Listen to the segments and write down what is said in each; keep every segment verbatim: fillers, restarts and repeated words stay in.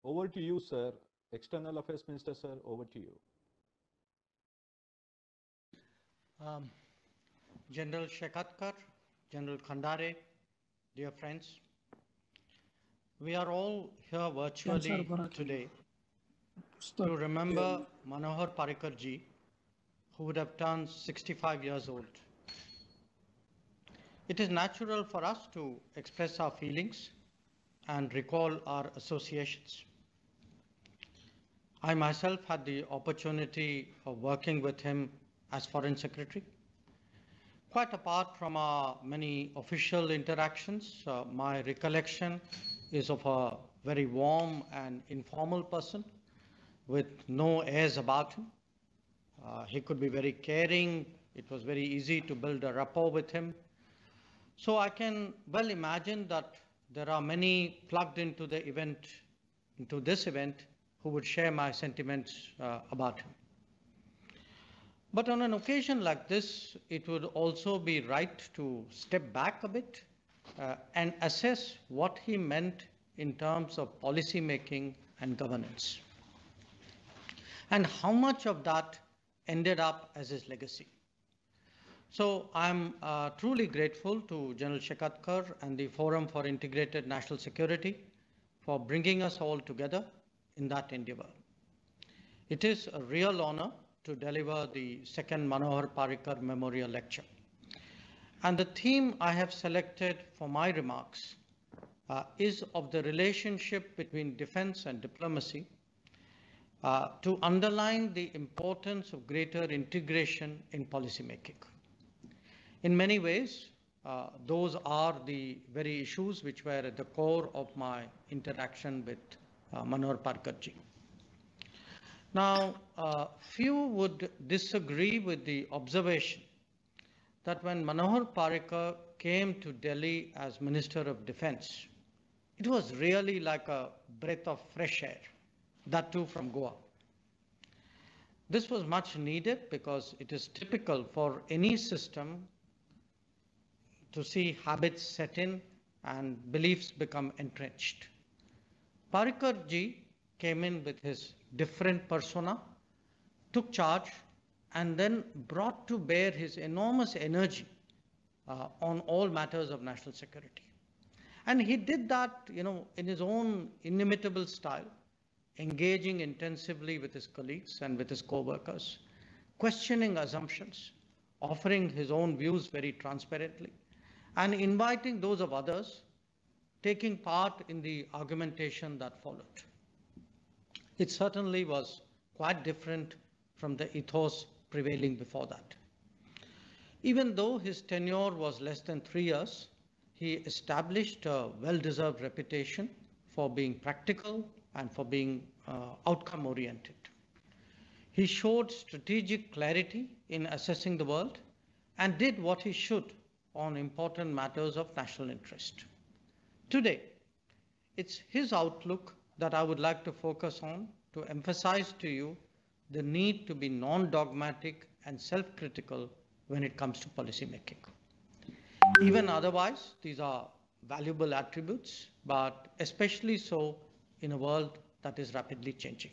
Over to you, sir. External Affairs Minister, sir, over to you. Um, General Shekatkar, General Khandare, dear friends, we are all here virtually today to remember Manohar Parrikar ji, who would have turned sixty-five years old. It is natural for us to express our feelings and recall our associations. I myself had the opportunity of working with him as Foreign Secretary. Quite apart from our many official interactions, uh, my recollection is of a very warm and informal person with no airs about him. Uh, he could be very caring. It was very easy to build a rapport with him. So I can well imagine that there are many plugged into the event, into this event, who would share my sentiments uh, about him. But on an occasion like this, it would also be right to step back a bit uh, and assess what he meant in terms of policy making and governance, and how much of that ended up as his legacy. So I'm uh, truly grateful to General Shekatkar and the Forum for Integrated National Security for bringing us all together in that endeavor. It is a real honor to deliver the second Manohar Parrikar Memorial Lecture. And the theme I have selected for my remarks uh, is of the relationship between defense and diplomacy uh, to underline the importance of greater integration in policymaking. In many ways, uh, those are the very issues which were at the core of my interaction with uh, Manohar Parrikar ji. Now, uh, few would disagree with the observation that when Manohar Parrikar came to Delhi as Minister of Defense, it was really like a breath of fresh air, that too from Goa. This was much needed because it is typical for any system to see habits set in and beliefs become entrenched. Parrikar ji came in with his different persona, took charge, and then brought to bear his enormous energy uh, on all matters of national security. And he did that, you know, in his own inimitable style, engaging intensively with his colleagues and with his co-workers, questioning assumptions, offering his own views very transparently, and inviting those of others, taking part in the argumentation that followed. It certainly was quite different from the ethos prevailing before that. Even though his tenure was less than three years, he established a well-deserved reputation for being practical and for being uh, outcome-oriented. He showed strategic clarity in assessing the world and did what he should on important matters of national interest. Today, it's his outlook that I would like to focus on to emphasize to you the need to be non-dogmatic and self-critical when it comes to policy making. Even otherwise, these are valuable attributes, but especially so in a world that is rapidly changing.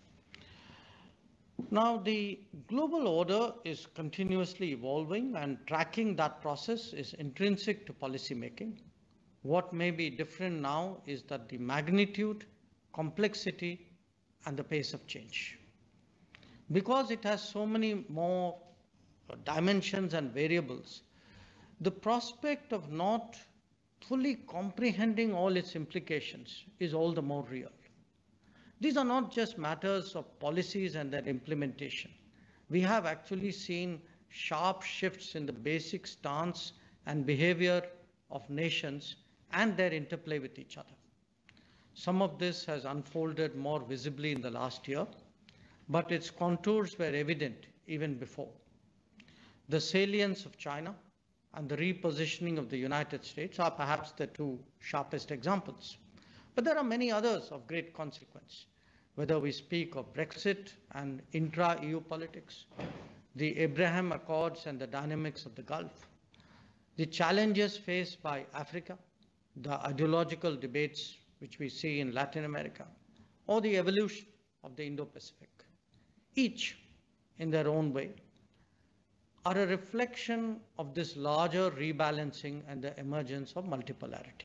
Now, the global order is continuously evolving, and tracking that process is intrinsic to policy making. What may be different now is that the magnitude, complexity, and the pace of change. Because it has so many more dimensions and variables, the prospect of not fully comprehending all its implications is all the more real. These are not just matters of policies and their implementation. We have actually seen sharp shifts in the basic stance and behavior of nations and their interplay with each other. Some of this has unfolded more visibly in the last year, but its contours were evident even before. The salience of China and the repositioning of the United States are perhaps the two sharpest examples. But there are many others of great consequence, whether we speak of Brexit and intra-E U politics, the Abraham Accords and the dynamics of the Gulf, the challenges faced by Africa, the ideological debates which we see in Latin America, or the evolution of the Indo-Pacific, each in their own way, are a reflection of this larger rebalancing and the emergence of multipolarity.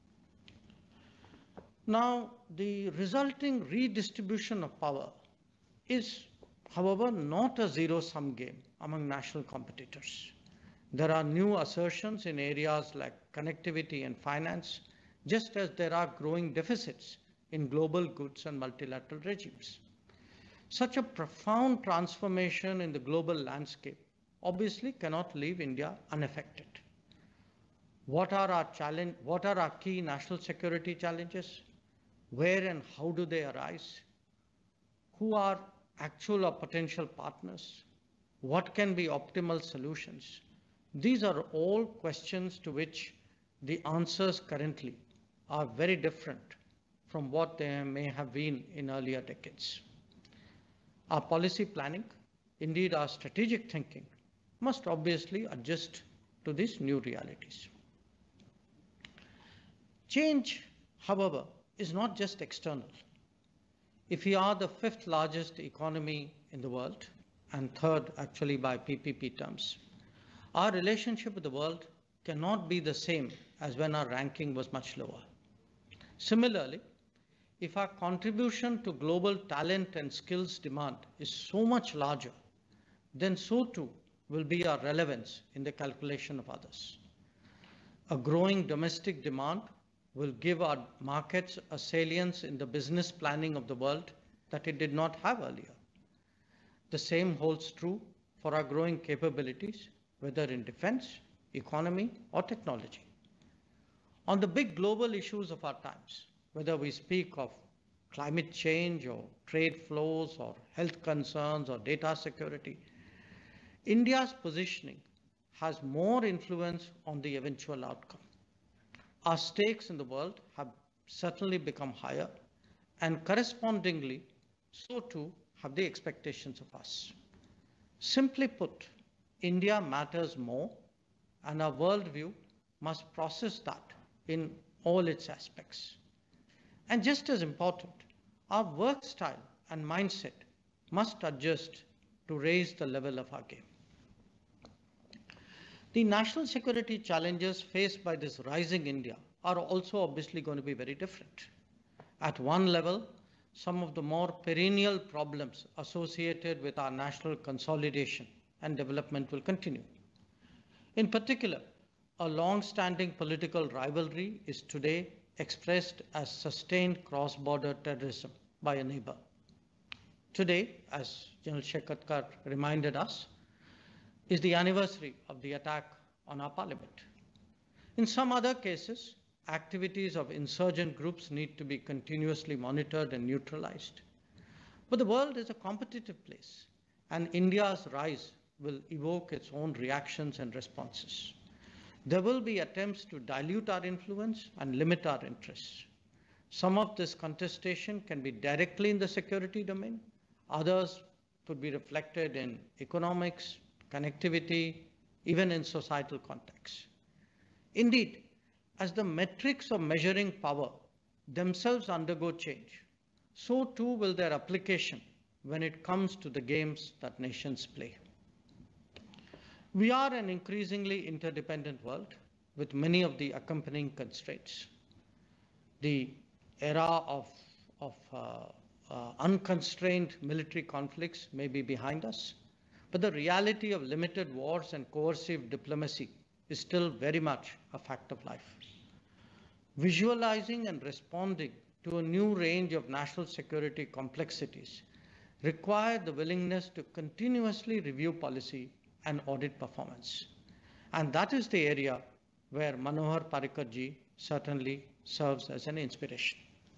Now, the resulting redistribution of power is, however, not a zero-sum game among national competitors. There are new assertions in areas like connectivity and finance, just as there are growing deficits in global goods and multilateral regimes. Such a profound transformation in the global landscape obviously cannot leave India unaffected. What are our challenge, what are our key national security challenges? Where and how do they arise? Who are actual or potential partners? What can be optimal solutions? These are all questions to which the answers currently are very different from what they may have been in earlier decades. Our policy planning, indeed our strategic thinking, must obviously adjust to these new realities. Change, however, is not just external. If we are the fifth largest economy in the world, and third actually by P P P terms, our relationship with the world cannot be the same as when our ranking was much lower. Similarly, if our contribution to global talent and skills demand is so much larger, then so too will be our relevance in the calculation of others. A growing domestic demand will give our markets a salience in the business planning of the world that it did not have earlier. The same holds true for our growing capabilities, whether in defense, economy, or technology. On the big global issues of our times, whether we speak of climate change or trade flows or health concerns or data security, India's positioning has more influence on the eventual outcome. Our stakes in the world have certainly become higher, and correspondingly, so too have the expectations of us. Simply put, India matters more, and our worldview must process that in all its aspects. And just as important, our work style and mindset must adjust to raise the level of our game. The national security challenges faced by this rising India are also obviously going to be very different. At one level, some of the more perennial problems associated with our national consolidation and development will continue. In particular, a long-standing political rivalry is today expressed as sustained cross-border terrorism by a neighbor. Today, as General Shekatkar reminded us, is the anniversary of the attack on our parliament. In some other cases, activities of insurgent groups need to be continuously monitored and neutralized. But the world is a competitive place, and India's rise will evoke its own reactions and responses. There will be attempts to dilute our influence and limit our interests. Some of this contestation can be directly in the security domain. Others could be reflected in economics, connectivity, even in societal contexts. Indeed, as the metrics of measuring power themselves undergo change, so too will their application when it comes to the games that nations play. We are an increasingly interdependent world with many of the accompanying constraints. The era of, of uh, uh, unconstrained military conflicts may be behind us, but the reality of limited wars and coercive diplomacy is still very much a fact of life. Visualizing and responding to a new range of national security complexities require the willingness to continuously review policy and audit performance. And that is the area where Manohar Parrikar ji certainly serves as an inspiration.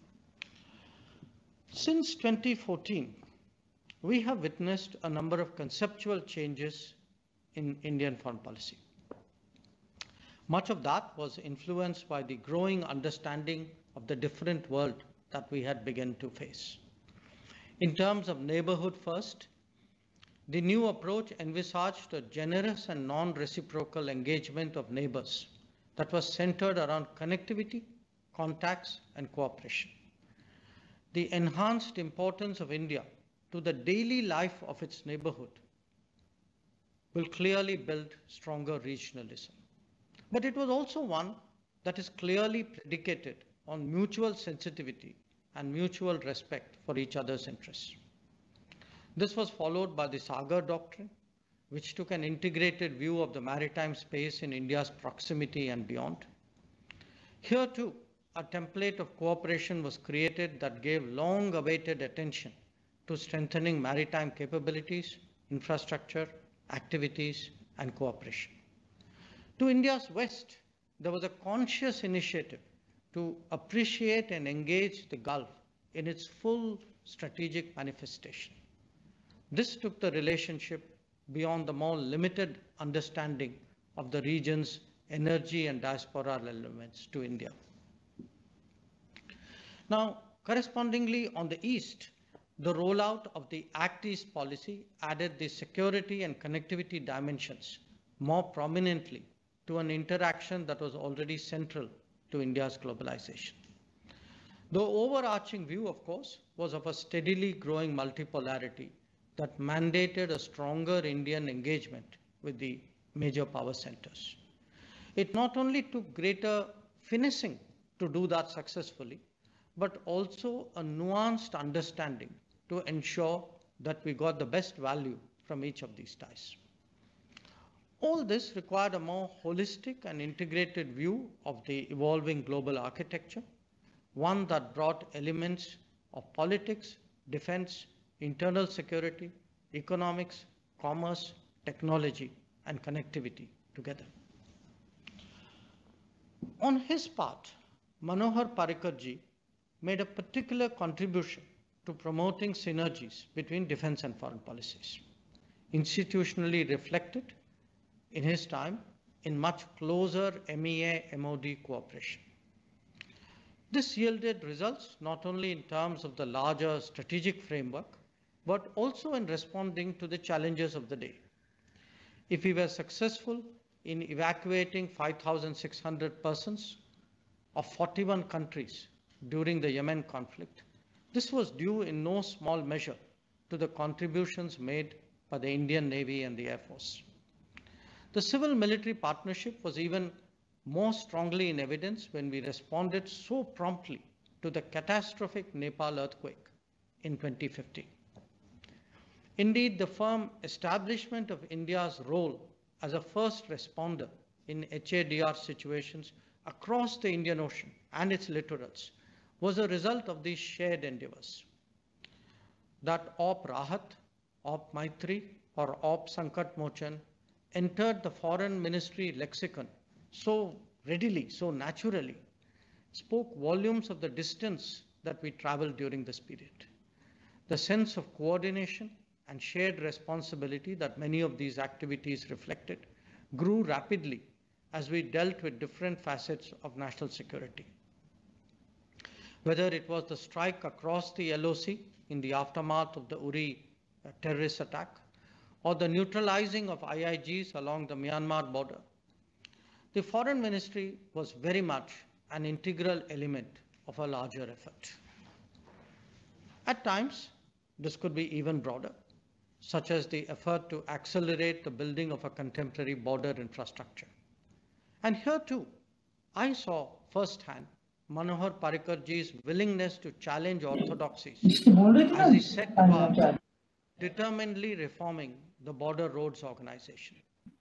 Since twenty fourteen, we have witnessed a number of conceptual changes in Indian foreign policy. Much of that was influenced by the growing understanding of the different world that we had begun to face. In terms of neighborhood first, the new approach envisaged a generous and non-reciprocal engagement of neighbors that was centered around connectivity, contacts, and cooperation. the enhanced importance of India to the daily life of its neighborhood will clearly build stronger regionalism. But it was also one that is clearly predicated on mutual sensitivity and mutual respect for each other's interests. This was followed by the Sagar Doctrine, which took an integrated view of the maritime space in India's proximity and beyond. Here too, a template of cooperation was created that gave long-awaited attention to strengthening maritime capabilities, infrastructure, activities, and cooperation. To India's west, there was a conscious initiative to appreciate and engage the Gulf in its full strategic manifestation. This took the relationship beyond the more limited understanding of the region's energy and diasporal elements to India. Now, correspondingly, on the east, the rollout of the Act East policy added the security and connectivity dimensions more prominently to an interaction that was already central to India's globalization. The overarching view, of course, was of a steadily growing multipolarity that mandated a stronger Indian engagement with the major power centers. It not only took greater finessing to do that successfully, but also a nuanced understanding to ensure that we got the best value from each of these ties. All this required a more holistic and integrated view of the evolving global architecture, one that brought elements of politics, defense, internal security, economics, commerce, technology, and connectivity together. On his part, Manohar Parrikar ji made a particular contribution to promoting synergies between defense and foreign policies, institutionally reflected in his time in much closer M E A M O D cooperation. This yielded results not only in terms of the larger strategic framework, but also in responding to the challenges of the day. If we were successful in evacuating five thousand six hundred persons of forty-one countries during the Yemen conflict, this was due in no small measure to the contributions made by the Indian Navy and the Air Force. The civil-military partnership was even more strongly in evidence when we responded so promptly to the catastrophic Nepal earthquake in twenty fifteen. Indeed, the firm establishment of India's role as a first responder in H A D R situations across the Indian Ocean and its littorals was a result of these shared endeavors. That Op Rahat, Op Maitri, or Op Sankat Mochan entered the foreign ministry lexicon so readily, so naturally, spoke volumes of the distance that we traveled during this period. The sense of coordination and shared responsibility that many of these activities reflected grew rapidly as we dealt with different facets of national security. Whether it was the strike across the L O C in the aftermath of the Uri uh, terrorist attack, or the neutralizing of I I Gs along the Myanmar border, the Foreign Ministry was very much an integral element of a larger effort. At times, this could be even broader, such as the effort to accelerate the building of a contemporary border infrastructure. And here too, I saw firsthand Manohar Parrikar ji's willingness to challenge orthodoxies as he set about determinedly reforming the Border Roads Organization.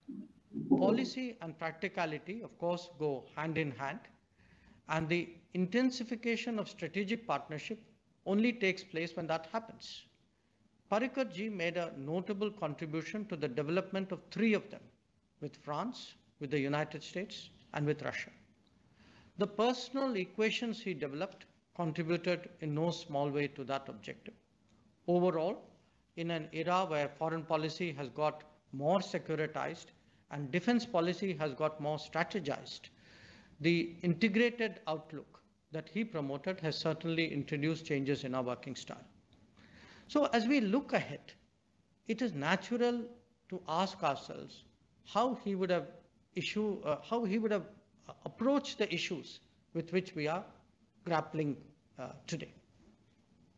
Policy and practicality, of course, go hand in hand, and the intensification of strategic partnership only takes place when that happens. Parrikar ji made a notable contribution to the development of three of them, with France, with the United States, and with Russia. The personal equations he developed contributed in no small way to that objective. Overall, in an era where foreign policy has got more securitized and defense policy has got more strategized, the integrated outlook that he promoted has certainly introduced changes in our working style. So as we look ahead, it is natural to ask ourselves how he would have issue, uh, how he would have approached the issues with which we are grappling uh, today.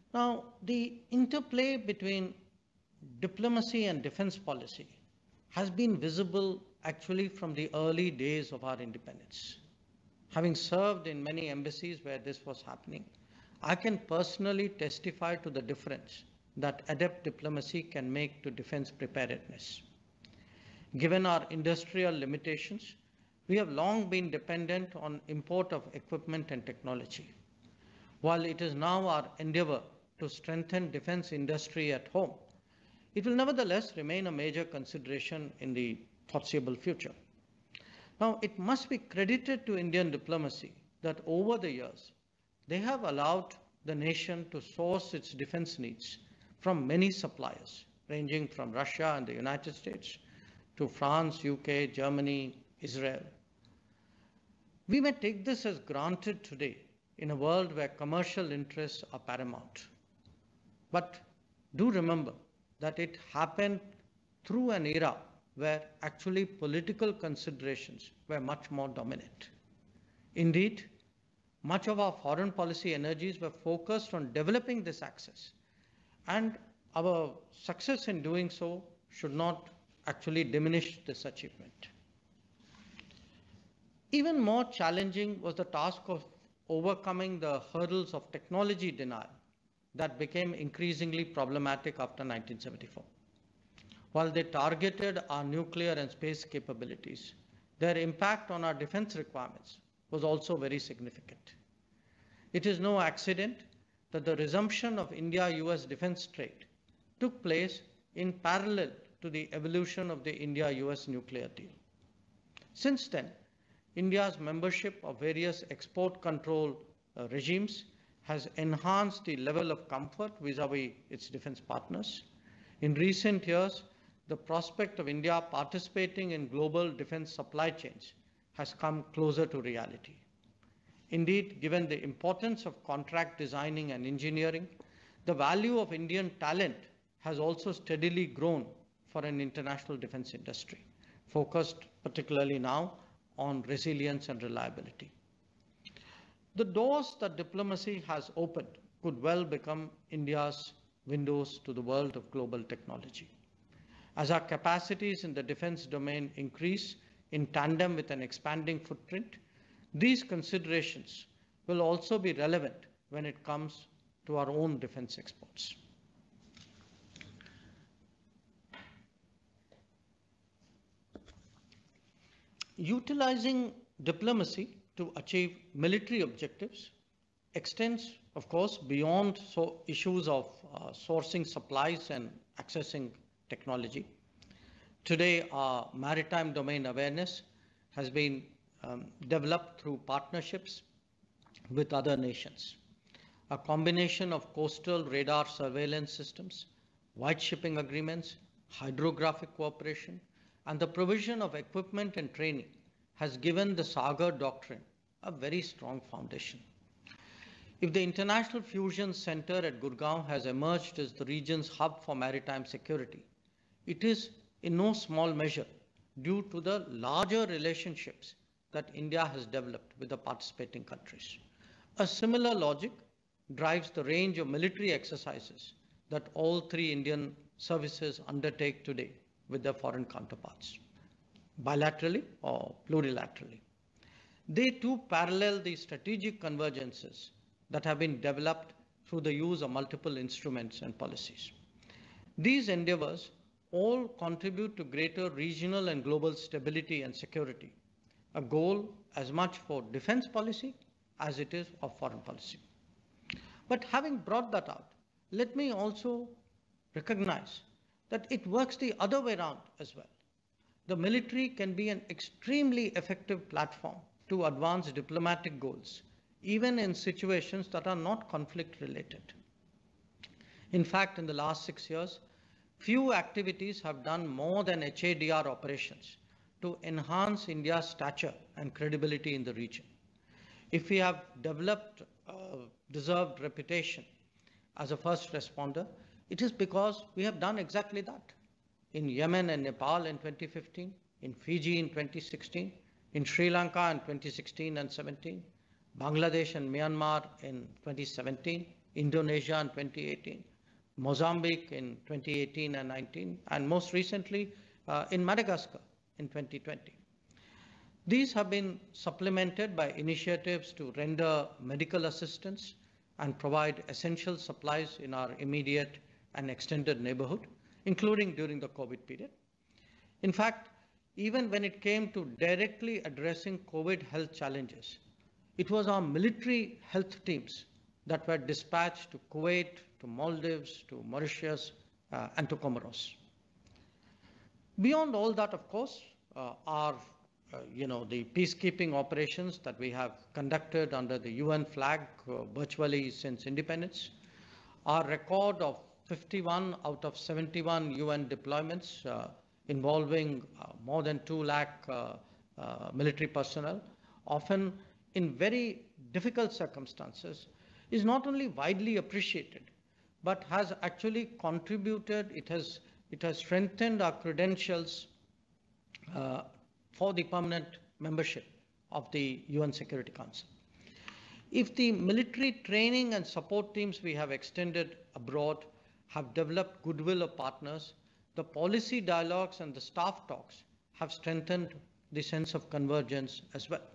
Now, the interplay between diplomacy and defense policy has been visible actually from the early days of our independence. Having served in many embassies where this was happening, I can personally testify to the difference that adept diplomacy can make to defense preparedness. Given our industrial limitations, we have long been dependent on import of equipment and technology. While it is now our endeavor to strengthen defense industry at home, it will nevertheless remain a major consideration in the foreseeable future. Now, it must be credited to Indian diplomacy that over the years, they have allowed the nation to source its defense needs from many suppliers, ranging from Russia and the United States to France, U K, Germany, Israel. We may take this as granted today in a world where commercial interests are paramount. But do remember that it happened through an era where actually political considerations were much more dominant. Indeed, much of our foreign policy energies were focused on developing this access, and our success in doing so should not actually diminish this achievement. Even more challenging was the task of overcoming the hurdles of technology denial that became increasingly problematic after nineteen seventy-four. While they targeted our nuclear and space capabilities, their impact on our defense requirements was also very significant. It is no accident that the resumption of India U S defense trade took place in parallel to the evolution of the India U S nuclear deal. Since then, India's membership of various export control uh, regimes has enhanced the level of comfort vis-à-vis its defense partners. In recent years, the prospect of India participating in global defense supply chains has come closer to reality. Indeed, given the importance of contract designing and engineering, the value of Indian talent has also steadily grown for an international defense industry, focused particularly now on resilience and reliability. The doors that diplomacy has opened could well become India's windows to the world of global technology. As our capacities in the defense domain increase in tandem with an expanding footprint, these considerations will also be relevant when it comes to our own defense exports. Utilizing diplomacy to achieve military objectives extends, of course, beyond so issues of uh, sourcing supplies and accessing technology. Today, our maritime domain awareness has been um, developed through partnerships with other nations. A combination of coastal radar surveillance systems, white shipping agreements, hydrographic cooperation, and the provision of equipment and training has given the Sagar Doctrine a very strong foundation. If the International Fusion Center at Gurgaon has emerged as the region's hub for maritime security, it is in no small measure due to the larger relationships that India has developed with the participating countries. A similar logic drives the range of military exercises that all three Indian services undertake today with their foreign counterparts, bilaterally or plurilaterally. They too parallel the strategic convergences that have been developed through the use of multiple instruments and policies. These endeavors all contribute to greater regional and global stability and security, a goal as much for defense policy as it is of foreign policy. But having brought that out, let me also recognize that it works the other way around as well. The military can be an extremely effective platform to advance diplomatic goals, even in situations that are not conflict related. In fact, in the last six years, few activities have done more than H A D R operations to enhance India's stature and credibility in the region. If we have developed a deserved reputation as a first responder, it is because we have done exactly that. In Yemen and Nepal in twenty fifteen, in Fiji in twenty sixteen, in Sri Lanka in twenty sixteen and seventeen, Bangladesh and Myanmar in twenty seventeen, Indonesia in twenty eighteen, Mozambique in twenty eighteen and nineteen, and most recently uh, in Madagascar in twenty twenty. These have been supplemented by initiatives to render medical assistance and provide essential supplies in our immediate and extended neighborhood, including during the COVID period. In fact, even when it came to directly addressing COVID health challenges, it was our military health teams that were dispatched to Kuwait, to Maldives, to Mauritius, uh, and to Comoros. Beyond all that, of course, uh, are uh, you know, the peacekeeping operations that we have conducted under the U N flag uh, virtually since independence. Our record of fifty-one out of seventy-one U N deployments uh, involving uh, more than two lakh uh, uh, military personnel, often in very difficult circumstances, is not only widely appreciated, but has actually contributed, it has, it has strengthened our credentials uh, for the permanent membership of the U N Security Council. If the military training and support teams we have extended abroad have developed goodwill of partners, the policy dialogues and the staff talks have strengthened the sense of convergence as well.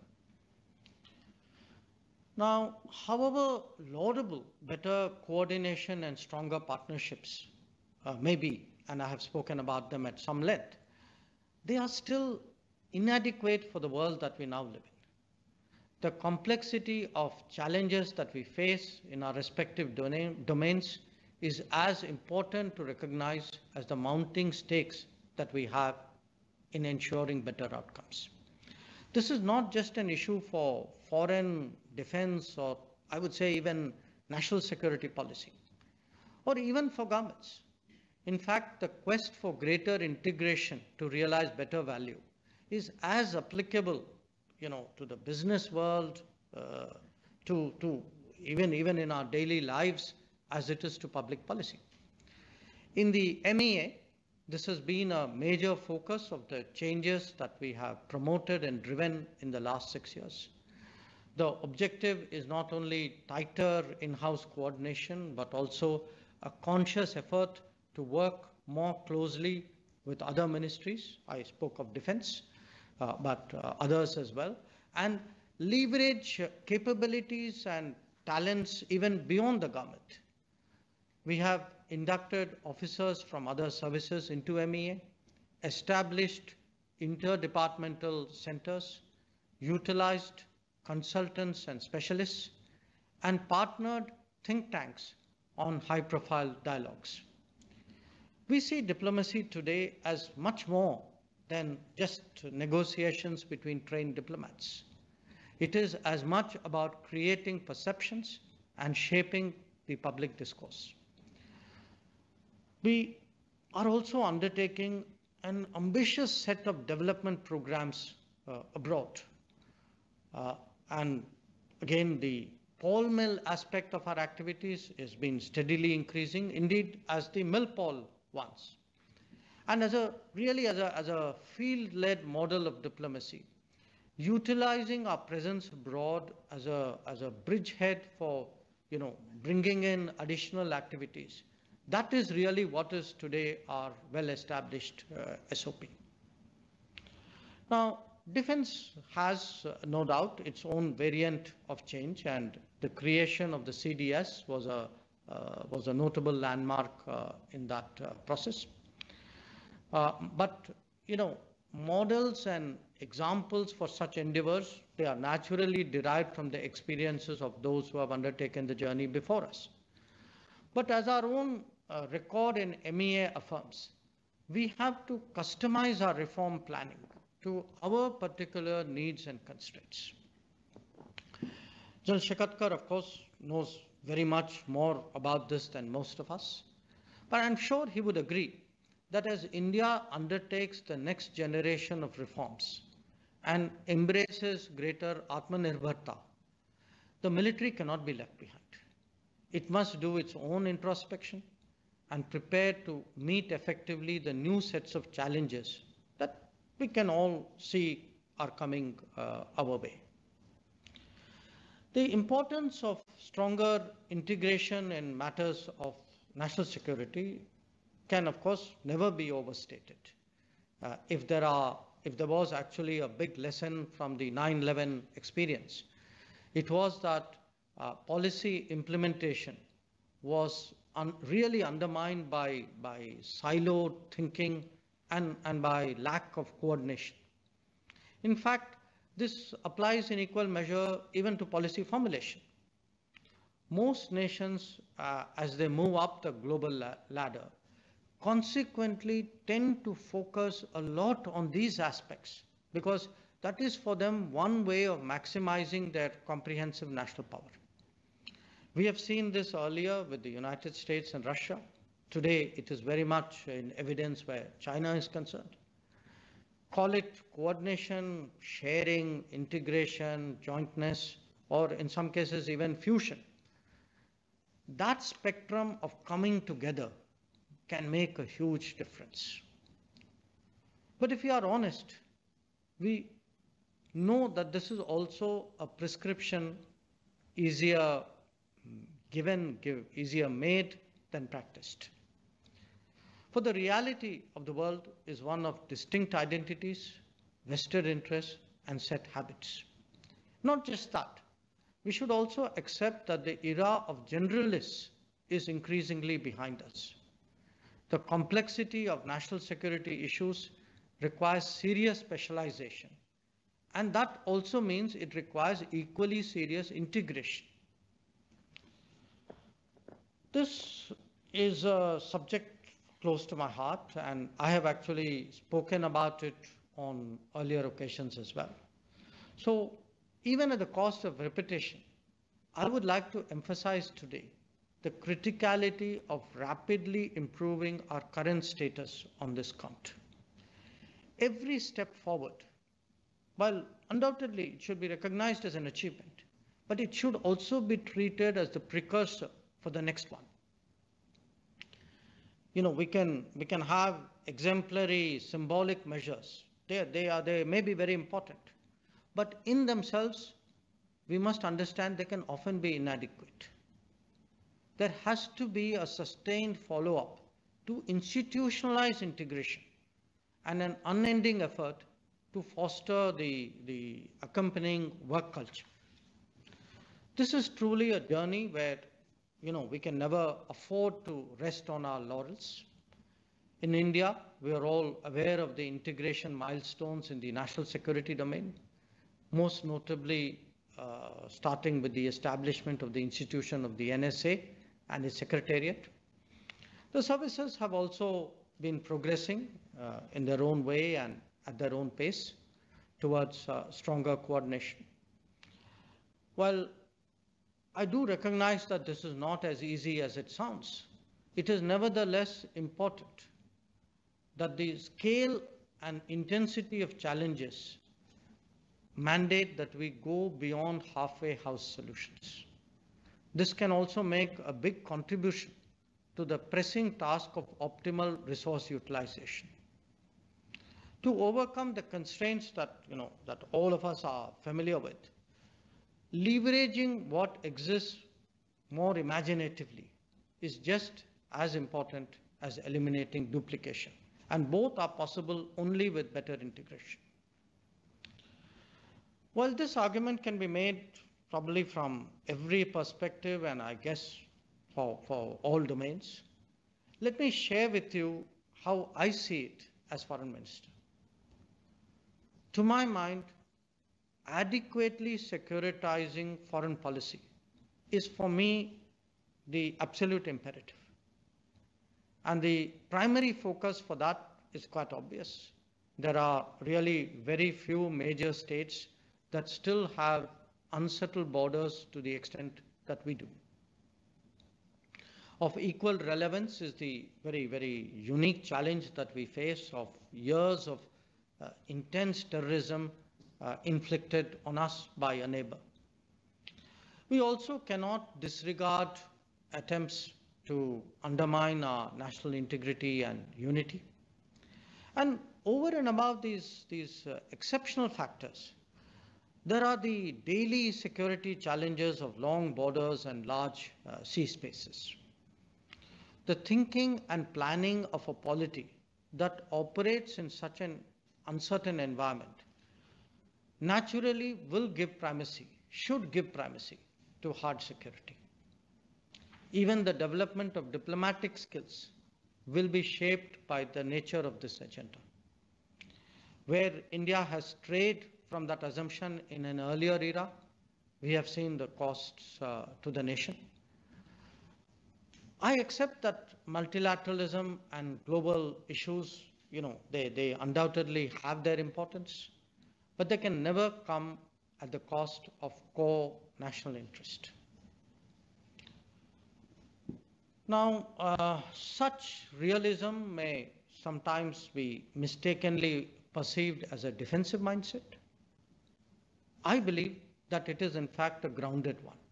Now, however laudable better coordination and stronger partnerships uh, may be, and I have spoken about them at some length, they are still inadequate for the world that we now live in. The complexity of challenges that we face in our respective domain, domains is as important to recognize as the mounting stakes that we have in ensuring better outcomes. This is not just an issue for foreign defense or I would say even national security policy or even for governments. In fact, the quest for greater integration to realize better value is as applicable, you know, to the business world, uh, to, to even, even in our daily lives as it is to public policy. In the M E A, this has been a major focus of the changes that we have promoted and driven in the last six years. The objective is not only tighter in-house coordination, but also a conscious effort to work more closely with other ministries. I spoke of defense, uh, but uh, others as well, and leverage capabilities and talents even beyond the government. We have inducted officers from other services into M E A, established interdepartmental centers, utilized consultants and specialists, and partnered think tanks on high-profile dialogues. We see diplomacy today as much more than just negotiations between trained diplomats. It is as much about creating perceptions and shaping the public discourse. We are also undertaking an ambitious set of development programs uh, abroad. Uh, and again, the Paul Mill aspect of our activities has been steadily increasing, indeed as the Mill-Paul ones. And as a really as a, as a field-led model of diplomacy, utilizing our presence abroad as a, as a bridgehead for, you know, bringing in additional activities. That is really what is today our well-established uh, S O P. Now, defense has uh, no doubt its own variant of change, and the creation of the C D S was a, uh, was a notable landmark uh, in that uh, process. Uh, but, you know, models and examples for such endeavors, they are naturally derived from the experiences of those who have undertaken the journey before us. But as our own uh, record in M E A affirms, we have to customize our reform planning to our particular needs and constraints. General Shekatkar, of course, knows very much more about this than most of us, but I'm sure he would agree that as India undertakes the next generation of reforms and embraces greater Atmanirbharta, the military cannot be left behind. It must do its own introspection and prepare to meet effectively the new sets of challenges that we can all see are coming uh, our way. The importance of stronger integration in matters of national security can, of course, never be overstated. Uh, if there are, if there was actually a big lesson from the nine eleven experience, it was that uh, policy implementation was un really undermined by, by siloed thinking and, and by lack of coordination. In fact, this applies in equal measure even to policy formulation. Most nations, uh, as they move up the global la ladder, consequently tend to focus a lot on these aspects because that is for them one way of maximizing their comprehensive national power. We have seen this earlier with the United States and Russia. Today, it is very much in evidence where China is concerned. Call it coordination, sharing, integration, jointness, or in some cases even fusion. That spectrum of coming together can make a huge difference. But if we are honest, we know that this is also a prescription easier given, give, easier made than practiced. For the reality of the world is one of distinct identities, vested interests, and set habits. Not just that, we should also accept that the era of generalists is increasingly behind us. The complexity of national security issues requires serious specialization, and that also means it requires equally serious integration. This is a subject close to my heart, and I have actually spoken about it on earlier occasions as well. So, even at the cost of repetition, I would like to emphasize today the criticality of rapidly improving our current status on this count. Every step forward, while undoubtedly it should be recognized as an achievement, but it should also be treated as the precursor for the next one. You know, we can, we can have exemplary symbolic measures. They, they, are, they may be very important, but in themselves, we must understand they can often be inadequate. There has to be a sustained follow-up to institutionalize integration and an unending effort to foster the, the accompanying work culture. This is truly a journey where, you know, we can never afford to rest on our laurels. In India, we are all aware of the integration milestones in the national security domain, most notably uh, starting with the establishment of the institution of the N S A and its secretariat. The services have also been progressing uh, in their own way and at their own pace towards uh, stronger coordination. While I do recognize that this is not as easy as it sounds, it is nevertheless important that the scale and intensity of challenges mandate that we go beyond halfway house solutions. This can also make a big contribution to the pressing task of optimal resource utilization. To overcome the constraints that, you know, that all of us are familiar with, leveraging what exists more imaginatively is just as important as eliminating duplication, and both are possible only with better integration. While this argument can be made probably from every perspective, and I guess for, for all domains, let me share with you how I see it as Foreign Minister. To my mind, adequately securitizing foreign policy is for me the absolute imperative. And the primary focus for that is quite obvious. There are really very few major states that still have unsettled borders to the extent that we do. Of equal relevance is the very, very unique challenge that we face of years of uh, intense terrorism uh, inflicted on us by a neighbor. We also cannot disregard attempts to undermine our national integrity and unity. And over and above these, these uh, exceptional factors, There are the daily security challenges of long borders and large uh, sea spaces. The thinking and planning of a polity that operates in such an uncertain environment naturally will give primacy, should give primacy to hard security. Even the development of diplomatic skills will be shaped by the nature of this agenda. Where India has strayed from that assumption in an earlier era, we have seen the costs uh, to the nation. I accept that multilateralism and global issues, you know, they, they undoubtedly have their importance, but they can never come at the cost of core national interest. Now, uh, such realism may sometimes be mistakenly perceived as a defensive mindset. I believe that it is in fact a grounded one.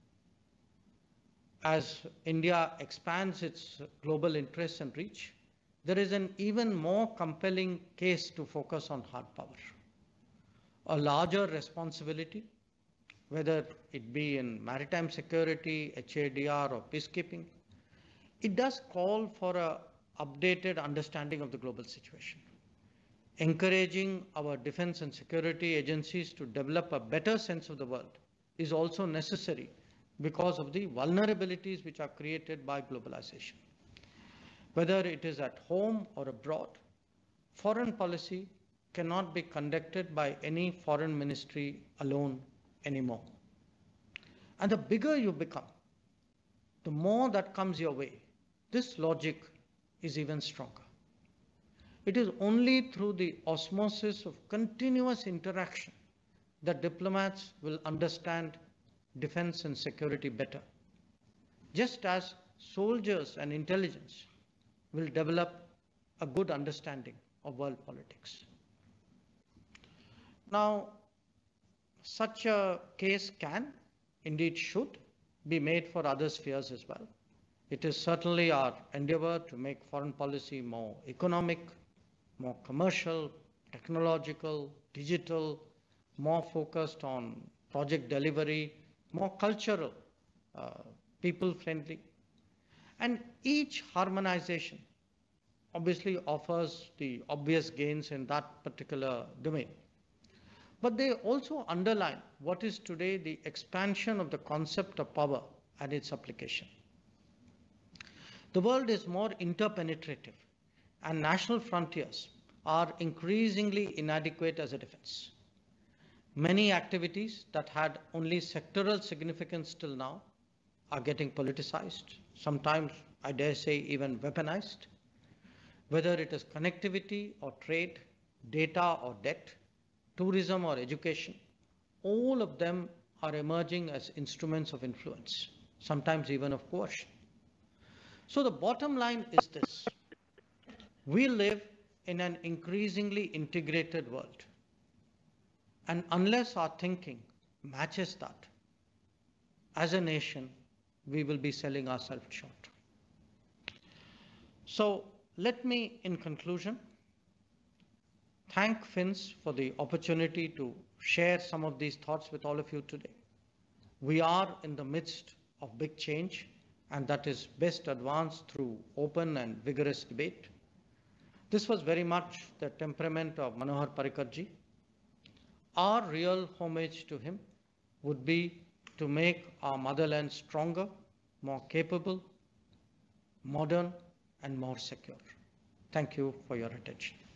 As India expands its global interests and reach, there is an even more compelling case to focus on hard power. A larger responsibility, whether it be in maritime security, H A D R or peacekeeping, it does call for an updated understanding of the global situation. Encouraging our defense and security agencies to develop a better sense of the world is also necessary because of the vulnerabilities which are created by globalization. Whether it is at home or abroad, foreign policy cannot be conducted by any foreign ministry alone anymore. And the bigger you become, the more that comes your way, this logic is even stronger. It is only through the osmosis of continuous interaction that diplomats will understand defense and security better, just as soldiers and intelligence will develop a good understanding of world politics. Now, such a case can, indeed should, be made for other spheres as well. It is certainly our endeavor to make foreign policy more economic, more commercial, technological, digital, more focused on project delivery, more cultural, uh, people-friendly. And each harmonization obviously offers the obvious gains in that particular domain. But they also underline what is today the expansion of the concept of power and its application. The world is more interpenetrative, and national frontiers are increasingly inadequate as a defense. Many activities that had only sectoral significance till now are getting politicized, sometimes, I dare say, even weaponized. Whether it is connectivity or trade, data or debt, tourism or education, all of them are emerging as instruments of influence, sometimes even of coercion. So the bottom line is this: we live in an increasingly integrated world. And unless our thinking matches that, as a nation, we will be selling ourselves short. So let me, in conclusion, thank Fins for the opportunity to share some of these thoughts with all of you today. We are in the midst of big change, and that is best advanced through open and vigorous debate. This was very much the temperament of Manohar Parrikar ji. Our real homage to him would be to make our motherland stronger, more capable, modern, and more secure. Thank you for your attention.